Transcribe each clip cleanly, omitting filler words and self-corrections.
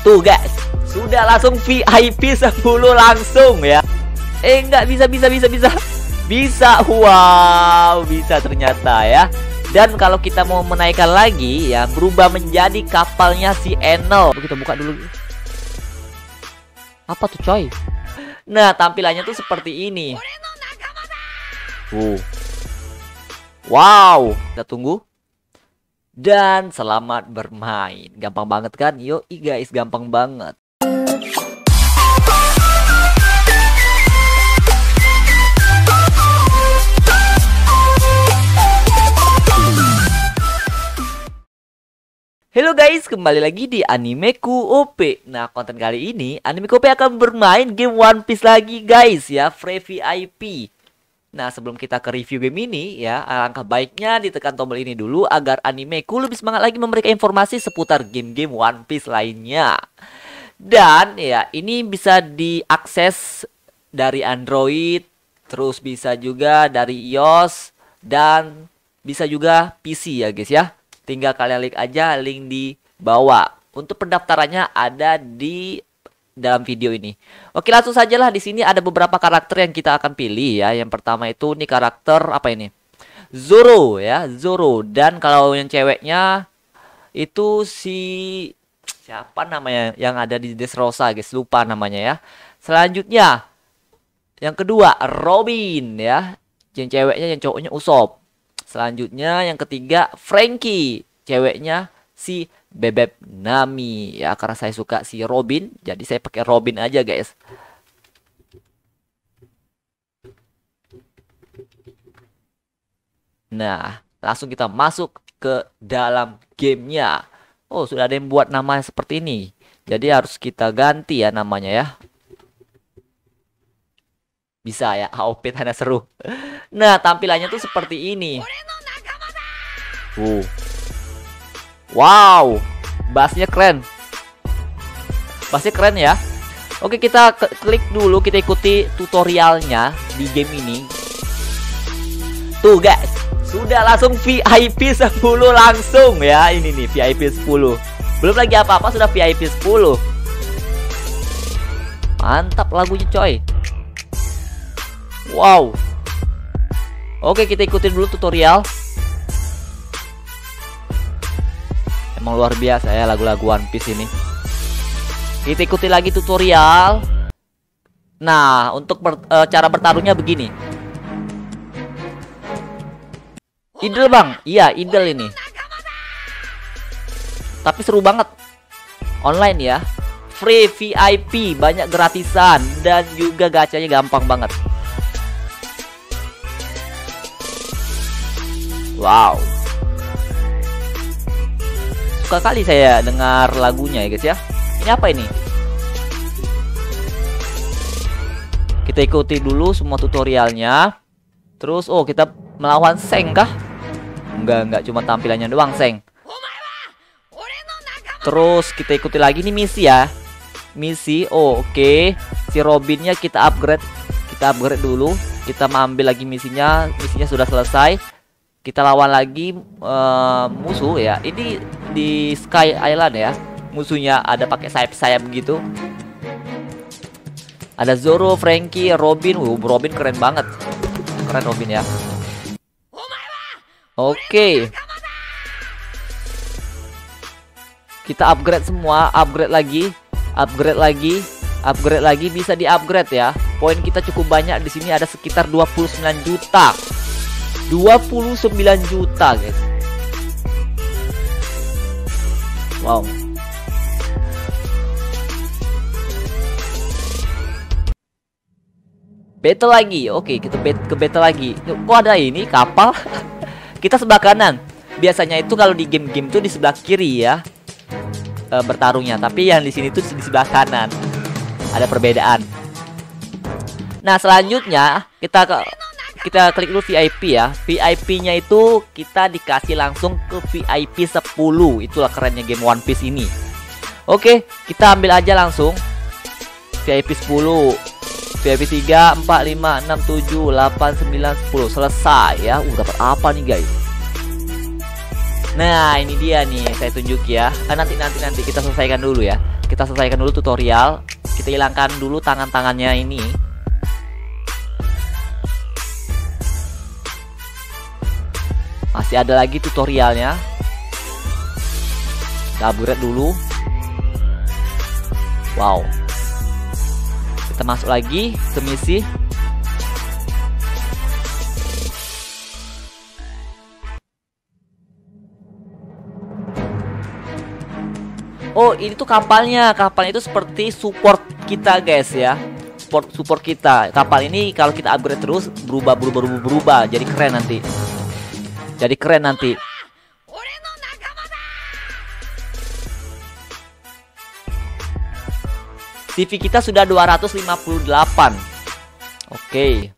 Tuh guys, sudah langsung VIP 10 langsung ya. Enggak bisa. Bisa, wow, bisa ternyata ya. Dan kalau kita mau menaikkan lagi ya, berubah menjadi kapalnya si Enel. Kita buka dulu. Apa tuh coy? Nah, tampilannya tuh seperti ini. Wow, kita tunggu. Dan selamat bermain. Gampang banget kan? Yoi guys, gampang banget. Halo guys, kembali lagi di Animeku OP. Nah, konten kali ini Animeku OP akan bermain game One Piece lagi guys ya, free VIP. Nah, sebelum kita ke review game ini ya, alangkah baiknya ditekan tombol ini dulu agar Animeku lebih semangat lagi memberikan informasi seputar game-game One Piece lainnya. Dan ya, ini bisa diakses dari Android, terus bisa juga dari iOS, dan bisa juga PC ya guys ya. Tinggal kalian klik aja link di bawah. Untuk pendaftarannya ada di dalam video ini. Oke, langsung saja lah. Di sini ada beberapa karakter yang kita akan pilih ya. Yang pertama itu nih karakter apa ini? Zoro ya, Zoro. Dan kalau yang ceweknya itu si siapa namanya yang ada di Dressrosa guys, lupa namanya ya. Selanjutnya yang kedua Robin ya. Yang ceweknya, yang cowoknya Usopp. Selanjutnya yang ketiga Franky, ceweknya si Bebek Nami ya, karena saya suka si Robin jadi saya pakai Robin aja guys. Nah, langsung kita masuk ke dalam gamenya. Oh, sudah ada yang buat nama seperti ini, jadi harus kita ganti ya namanya ya. Bisa ya, AOP tanda seru. Nah, tampilannya tuh seperti ini. Wow, bassnya keren. Bassnya keren ya. Oke, kita klik dulu, kita ikuti tutorialnya di game ini. Tuh guys, sudah langsung VIP 10 langsung ya. Ini nih VIP 10. Belum lagi apa-apa sudah VIP 10. Mantap lagunya coy. Wow. Oke, kita ikutin dulu tutorial. Emang luar biasa ya lagu-lagu One Piece ini. Kita ikuti lagi tutorial. Nah, untuk cara bertarungnya begini. Idle bang. Iya, idle ini. Tapi seru banget. Online ya. Free VIP, banyak gratisan. Dan juga gacanya gampang banget. Wow, suka kali saya dengar lagunya ya guys ya. Ini apa ini? Kita ikuti dulu semua tutorialnya. Terus kita melawan Seng kah? Enggak, cuma tampilannya doang Seng. Terus kita ikuti lagi nih misi ya. Misi, oke. Si Robinnya kita upgrade. Kita upgrade dulu. Kita ambil lagi misinya. Misinya sudah selesai. Kita lawan lagi musuh ya. Ini di Sky Island ya. Musuhnya ada pakai sayap-sayap gitu. Ada Zoro, Franky, Robin. Robin keren banget. Keren Robin ya. Oke. Kita upgrade semua, upgrade lagi, upgrade lagi, upgrade lagi, bisa di-upgrade ya. Poin kita cukup banyak di sini, ada sekitar 29 juta. 29 juta guys. Wow. Battle lagi. Oke, kita ke battle lagi. Kok ada ini kapal? Kita sebelah kanan. Biasanya itu kalau di game-game tuh di sebelah kiri ya bertarungnya, tapi yang di sini tuh di sebelah kanan. Ada perbedaan. Nah, selanjutnya kita klik dulu VIP ya. VIP-nya itu kita dikasih langsung ke VIP 10. Itulah kerennya game One Piece ini. Oke, kita ambil aja langsung VIP 10. VIP 3, 4, 5, 6, 7, 8, 9, 10. Selesai ya. Dapat apa nih guys? Nah, ini dia nih, saya tunjuk ya. Nanti kita selesaikan dulu ya. kita selesaikan dulu tutorial. Kita hilangkan dulu tangan-tangannya ini. Masih ada lagi tutorialnya. Kita upgrade dulu. Wow. Kita masuk lagi ke misi. Oh, ini tuh kapalnya. Kapalnya itu seperti support kita, guys ya. Support kita. Kapal ini kalau kita upgrade terus berubah. Jadi keren nanti. CV kita sudah 258. Oke.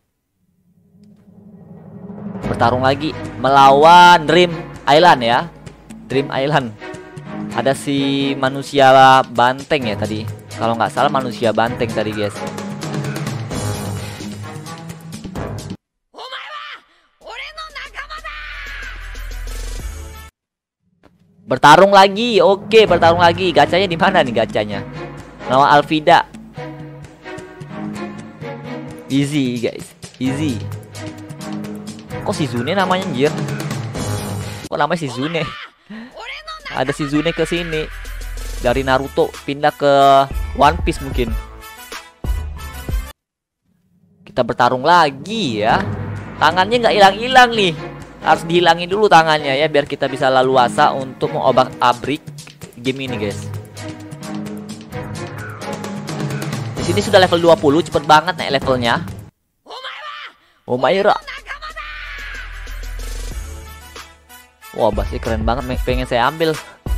Bertarung lagi melawan Dream Island ya. Dream Island. Ada si manusia banteng ya tadi. Kalau nggak salah manusia banteng tadi, guys. Bertarung lagi. Oke, bertarung lagi. Gacanya di mana nih gacanya? Lawan Alvida. Easy, guys. Easy. Kok Shizune namanya, anjir? Kok namanya Shizune? Ada Shizune ke sini. Dari Naruto pindah ke One Piece mungkin. Kita bertarung lagi ya. Tangannya nggak hilang-hilang nih. Harus dihilangin dulu tangannya ya, biar kita bisa leluasa untuk mengobrak-abrik game ini, guys. Di sini sudah level 20, cepet banget naik levelnya. Omaira. Wah, basnya keren banget, pengen saya ambil.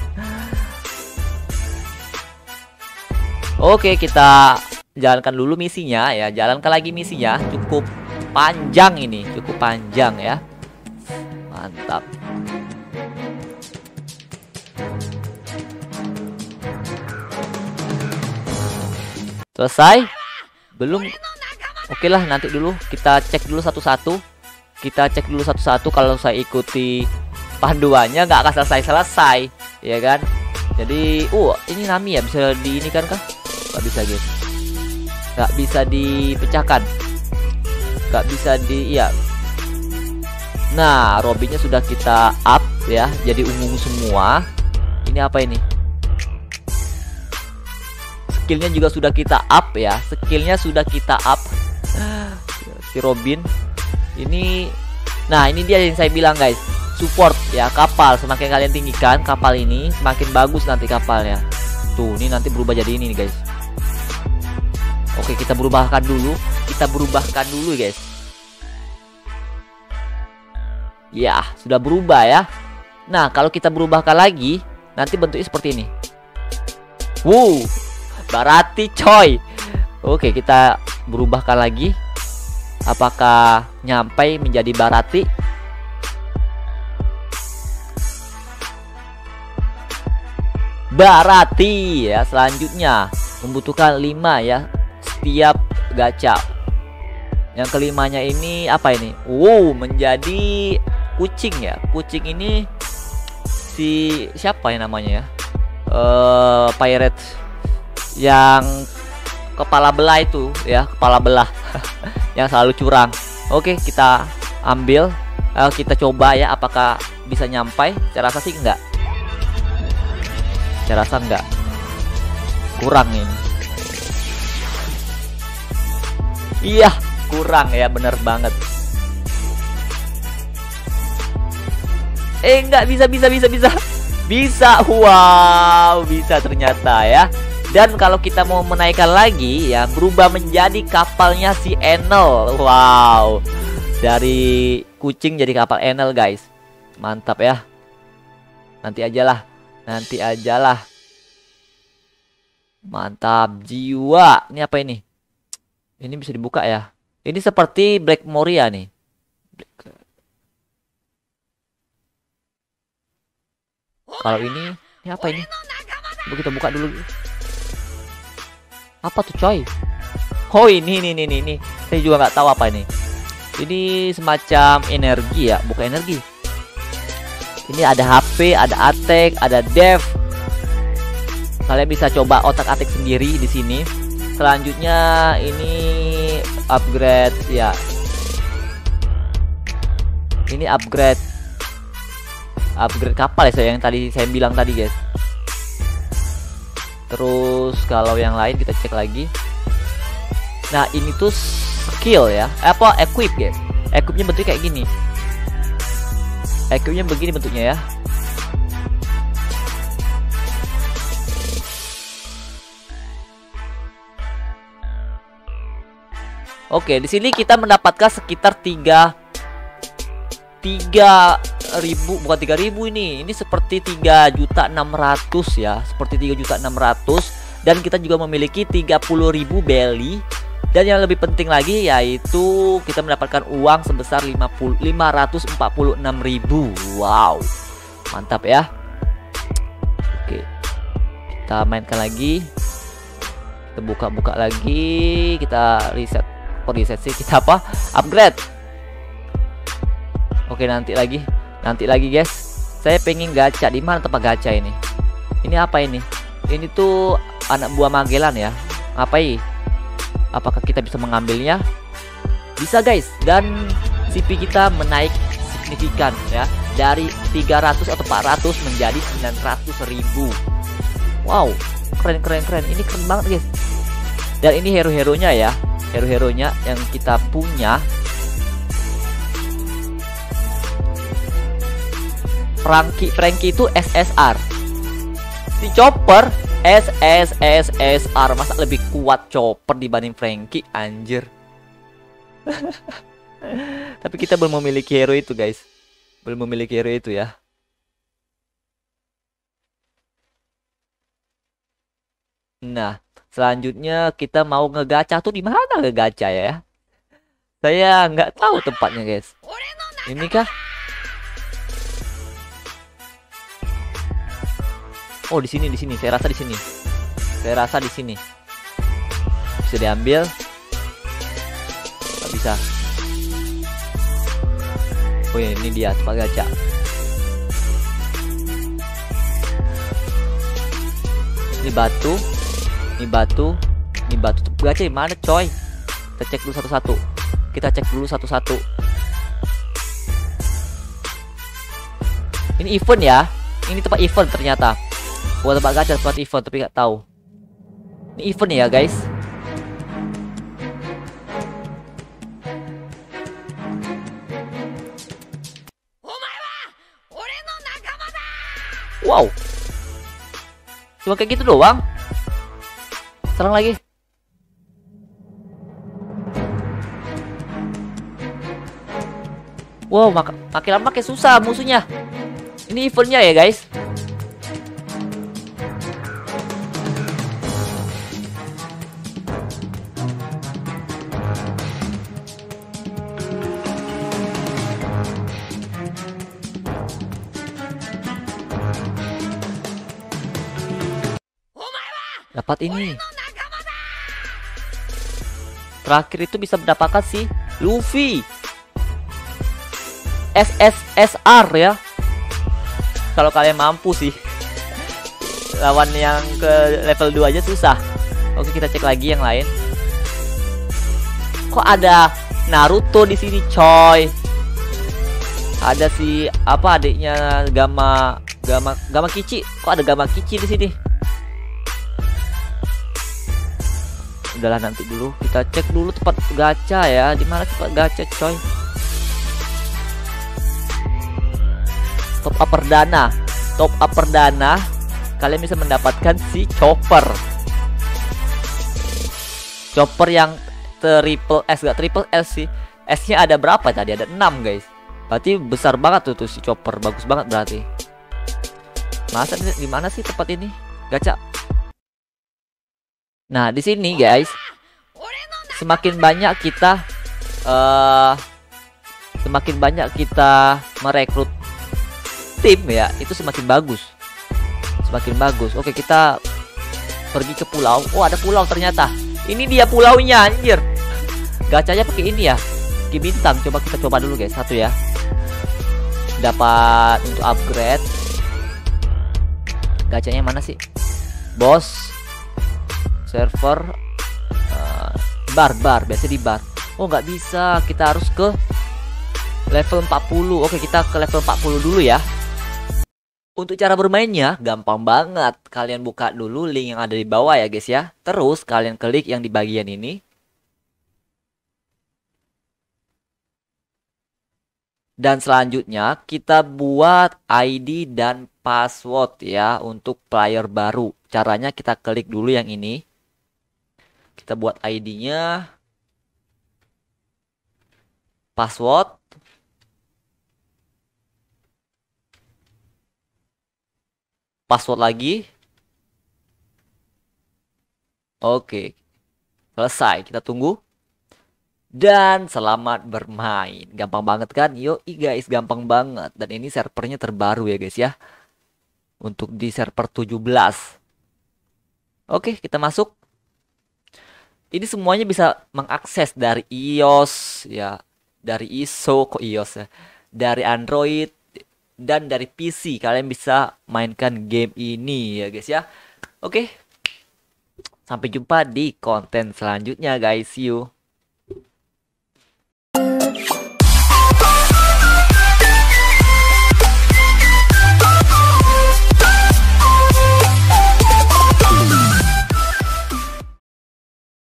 Oke, kita jalankan dulu misinya ya. Jalankan lagi misinya. Cukup panjang ini, cukup panjang ya. Mantap. Selesai? Belum. Oke lah, nanti dulu kita cek dulu satu-satu. Kalau saya ikuti panduannya nggak akan selesai, ya kan? Jadi, ini Nami ya, bisa di ini kan kah? Nggak bisa, guys. Nggak bisa dipecahkan. Nggak bisa iya. Nah, Robinnya sudah kita up ya, jadi ungu semua. Ini apa ini? Skillnya juga sudah kita up ya. Si Robin. Nah, ini dia yang saya bilang, guys. Support ya, kapal. Semakin kalian tinggikan kapal ini, semakin bagus nanti kapalnya. Tuh, ini nanti berubah jadi ini nih, guys. Oke, kita berubahkan dulu, guys. Ya, sudah berubah ya. Nah, kalau kita berubahkan lagi, nanti bentuknya seperti ini. Wow, Barati coy. Oke, kita berubahkan lagi. Apakah nyampe menjadi Barati? Barati ya, selanjutnya membutuhkan 5 ya setiap gacha. Yang kelimanya ini apa ini? Menjadi kucing ya. Kucing ini si siapa ya namanya ya? Pirate yang kepala belah itu ya, kepala belah yang selalu curang. Oke, kita ambil, kita coba ya apakah bisa nyampai. Saya rasa sih enggak. Kurang ini. Iya, kurang ya, bener banget. Enggak bisa. Bisa, wow, bisa ternyata ya. Dan kalau kita mau menaikkan lagi ya, berubah menjadi kapalnya si Enel. Wow, dari kucing jadi kapal Enel, guys. Mantap ya. Nanti ajalah. Mantap jiwa. Ini apa ini? Ini bisa dibuka ya. Ini seperti Black Moria nih. Kalau ini apa ini? Coba kita buka dulu. Apa tuh, coy? Oh, ini. Saya juga nggak tahu apa ini. Ini semacam energi ya, bukan energi. Ini ada HP, ada attack, ada def. Kalian bisa coba otak-atik sendiri di sini. Selanjutnya ini upgrade ya. Ini upgrade kapal ya, saya yang tadi saya bilang tadi, guys. Terus kalau yang lain kita cek lagi. Nah, ini tuh skill ya. Apa equip, guys. Equipnya bentuknya kayak gini. Equipnya begini bentuknya ya. Oke, di sini kita mendapatkan sekitar 3.000, bukan 3.000 ini seperti 3.600.000 ya, seperti 3.600.000, dan kita juga memiliki 30.000 belly, dan yang lebih penting lagi yaitu kita mendapatkan uang sebesar 546.000. Wow, mantap ya. Oke, kita mainkan lagi, kita buka-buka lagi, kita reset sih, kita apa, upgrade. Oke, nanti lagi guys. Saya pengen gacha. Di mana tempat gacha ini? Ini apa ini? Ini tuh anak buah Magellan ya. Ngapain? Apakah kita bisa mengambilnya? Bisa, guys. Dan CP kita menaik signifikan ya, dari 300 atau 400 menjadi 900.000. Wow, keren. Ini keren banget, guys. Dan ini hero-heronya ya. Hero-heronya yang kita punya. Franky itu SSR. Si Chopper SSR. Masa lebih kuat Chopper dibanding Franky, anjir. Tapi kita belum memiliki hero itu, guys. Belum memiliki hero itu ya. Nah, selanjutnya kita mau ngegacha tuh di mana ngegacha ya? Saya nggak tahu tempatnya, guys. Ini kah? Oh, di sini. Saya rasa di sini. Bisa diambil. Nggak bisa. Oh, ini dia tempat gacha. Ini batu. Gacha di mana, coy? Kita cek dulu satu-satu. Ini event ya. Ini tempat event ternyata. Buat tempat gacha, tempat event, tapi nggak tahu. Ini event ya, guys. Wow. Cuma kayak gitu doang. Serang lagi. Wow, makin lama makin susah musuhnya. Ini eventnya ya, guys. Dapat ini. Terakhir itu bisa mendapatkan si Luffy SSR ya. Kalau kalian mampu sih. Lawan yang ke level 2 aja susah. Oke, kita cek lagi yang lain. Kok ada Naruto di sini, coy? Ada si apa adiknya Gama Kichi. Kok ada Gama Kichi di sini? Udahlah, nanti dulu kita cek dulu tempat gacha ya. Di mana tempat gacha, coy? Top up perdana kalian bisa mendapatkan si Chopper yang triple S, gak triple S sih. S-nya ada berapa tadi? Ada 6, guys. Berarti besar banget tuh si Chopper, bagus banget berarti. Masa di mana sih tempat ini gacha? Nah, di sini, guys, semakin banyak kita merekrut tim ya, itu semakin bagus. Oke, kita pergi ke pulau. Oh, ada pulau ternyata. Ini dia pulaunya, anjir. Gacanya pakai ini ya, pakai bintang. Kita coba dulu, guys, satu ya. Dapat untuk upgrade. Gacanya mana sih? Bos, server, bar, biasa di bar. Oh nggak bisa, kita harus ke level 40. Oke, kita ke level 40 dulu ya. Untuk cara bermainnya gampang banget. Kalian buka dulu link yang ada di bawah ya guys ya. Terus kalian klik yang di bagian ini. Dan selanjutnya kita buat ID dan password ya untuk player baru. Caranya kita klik dulu yang ini. Kita buat ID-nya. Password. Password lagi. Oke. Selesai. Kita tunggu. Dan selamat bermain. Gampang banget kan? Yoi guys, gampang banget. Dan ini servernya terbaru ya guys ya. Untuk di server 17. Oke, kita masuk. Ini semuanya bisa mengakses dari iOS ya, dari ISO kok iOS ya, dari Android dan dari PC. Kalian bisa mainkan game ini ya guys ya. Oke. Sampai jumpa di konten selanjutnya guys. See you.